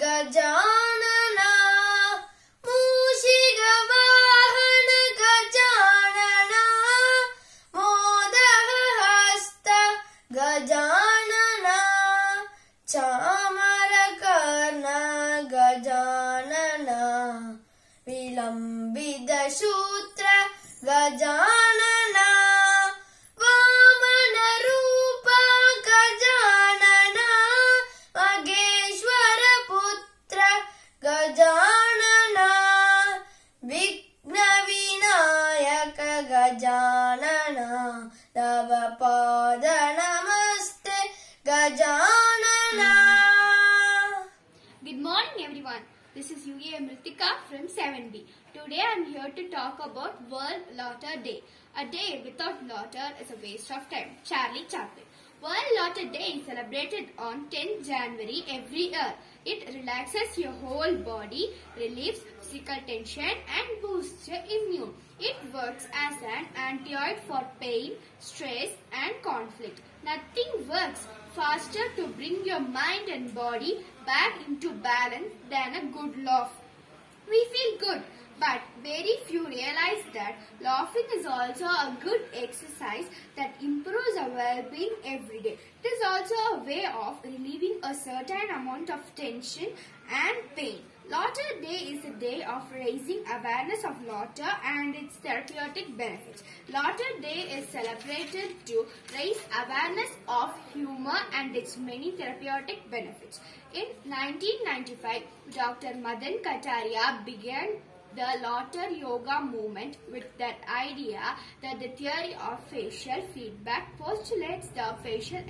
गजानना मूषिकवाहन गजानना मोदहस्त गजानना चामरकर्ण गजानना विलम्बितसूत्र गजानना वामनरूप गजानना महेश्वरपुत्र गजानना विघ्नविनायक गजानना तव पाद नमस्ते Gajanana. Good morning everyone. This is UA Amritika from 7B. Today I am here to talk about World Laughter Day. A day without laughter is a waste of time. Charlie Chaplin. World Laughter Day is celebrated on 10th January every year. It relaxes your whole body, relieves physical tension and boosts your immune. It works as an antioxidant for pain, stress and conflict. Nothing works faster to bring your mind and body back into balance than a good laugh. We feel good, but very few realize that laughing is also a good exercise that improves our well-being every day. It is also a way of relieving a certain amount of tension and pain. Laughter Day is a day of raising awareness of laughter and its therapeutic benefits. Laughter Day is celebrated to raise awareness of humor and its many therapeutic benefits. In 1995, Dr. Madan Kataria began the laughter yoga movement with that idea that the theory of facial feedback postulates the facial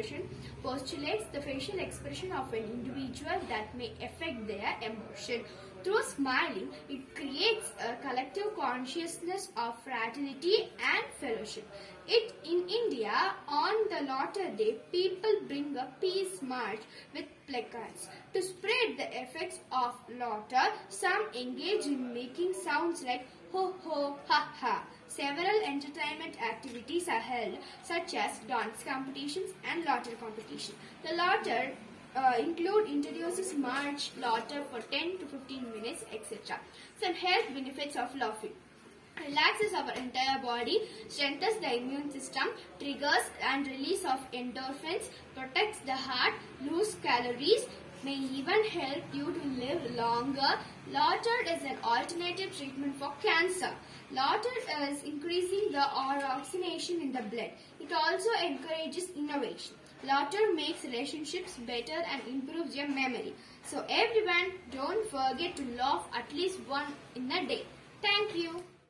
expression of an individual that may affect their emotion. Through smiling, it creates a collective consciousness of fraternity and fellowship. In India, on the Laughter Day, people bring a peace march with placards. To spread the effects of laughter, some engage in making sounds like ho ho ha ha. Several entertainment activities are held, such as dance competitions and laughter competition. The laughter include introduces march laughter for 10 to 15 minutes, etc. Some health benefits of laughing: relaxes our entire body, strengthens the immune system, triggers and release of endorphins, protects the heart, lose calories, may even help you to live longer. Laughter is an alternative treatment for cancer. Laughter is increasing the oxygenation in the blood. It also encourages innovation. Laughter makes relationships better and improves your memory. So everyone, don't forget to laugh at least once in a day. Thank you.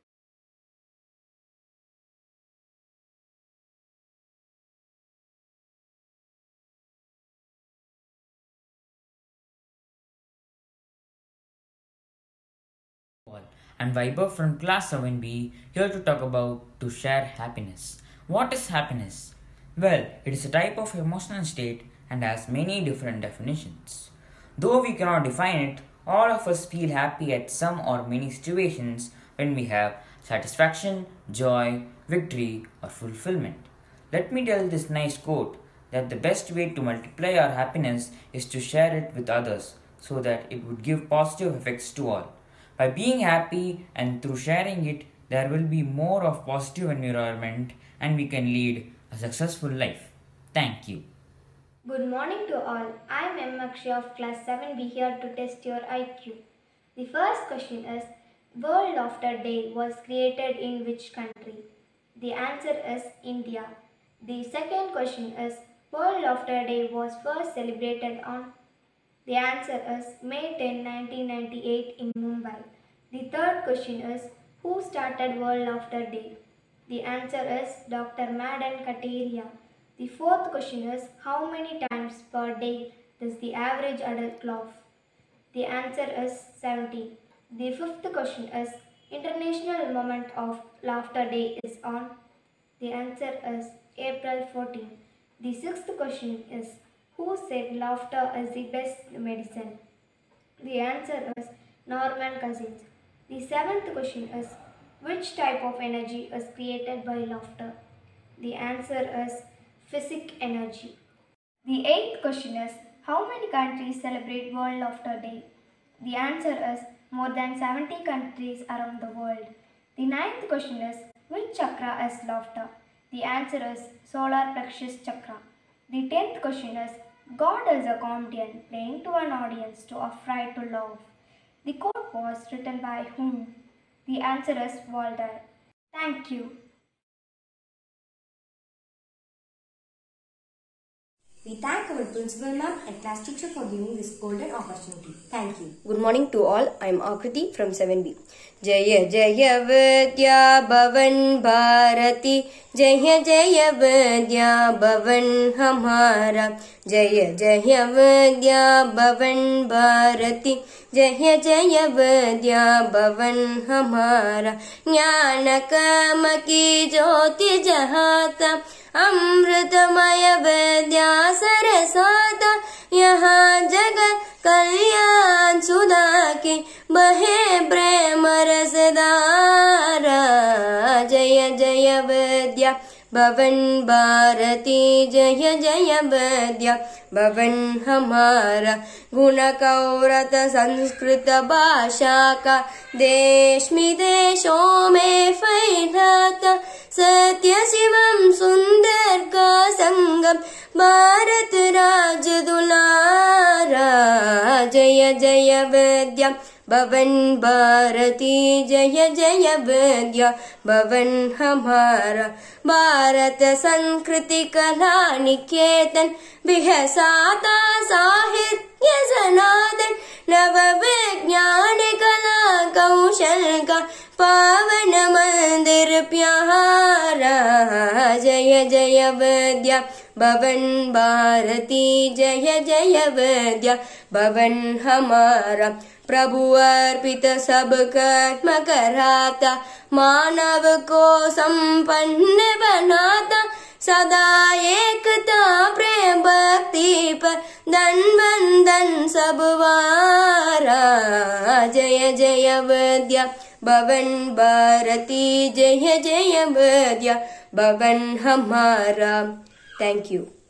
I'm Vaibhav from class 7B, here to talk about to share happiness. What is happiness? Well, it is a type of emotional state and has many different definitions. Though we cannot define it, all of us feel happy at some or many situations when we have satisfaction, joy, victory, or fulfillment. Let me tell this nice quote that the best way to multiply our happiness is to share it with others so that it would give positive effects to all. By being happy and through sharing it, there will be more of positive environment and we can lead a successful life. Thank you. Good morning to all. I am M. Akshay of class 7B here to test your IQ. The first question is, World Laughter Day was created in which country? The answer is India. The second question is, World Laughter Day was first celebrated on? The answer is May 10, 1998 in Mumbai. The third question is, who started World Laughter Day? The answer is Dr. Madan Kataria. The fourth question is, how many times per day does the average adult laugh? The answer is 70. The fifth question is, International Moment of Laughter Day is on? The answer is April 14. The sixth question is, who said laughter is the best medicine? The answer is Norman Cousins. The seventh question is, which type of energy is created by laughter? The answer is physic energy. The eighth question is, How many countries celebrate World Laughter Day? The answer is more than 70 countries around the world. The ninth question is, which chakra is laughter? The answer is solar plexus chakra. The 10th question is, God is a comedian playing to an audience to afraid to laugh. The quote was written by whom? The answer is Voltaire. Thank you. We thank our principal ma'am and class teacher for giving this golden opportunity. Thank you. Good morning to all. I am Akriti from 7B. Jaya Jaya Vidya Bhavan Bharati, Jaya Jaya Vidya Bhavan Hamara, Jaya Jaya Vidya Bhavan Bharati, Jaya Jaya Vidya Bhavan Hamara, Jnana Kama ki Jyoti Jahata, अमृतमय विद्या सरसाता, यहाँ जगत कल्याण सुधा की बहे प्रेम रसधारा। जय जय विद्या भवन भारती, जय जय विद्या भवन हमारा। गुण कौरत संस्कृत भाषा का देश विदेशों में फैलाता, सत्य शिवम सुंदर का संगम भारत राज दुलारा। जय जय विद्या भवन भारती, जय जय विद्या भवन हमारा। भारत संस्कृति कला निकेतन, विहसाता साहित्य सनातन, नव विज्ञान कला कौशल का पावन मंदिर प्यारा। जय जय विद्या भवन भारती, जय जय विद्या भवन हमारा। प्रभु अर्पित सब कर्म कराता, मानव को संपन्न बनाता, सदा एकता प्रेम भक्ति पर धन बंधन सब वारा। जय जय विद्या भवन भारती, जय जय विद्या भवन हमारा। Thank you.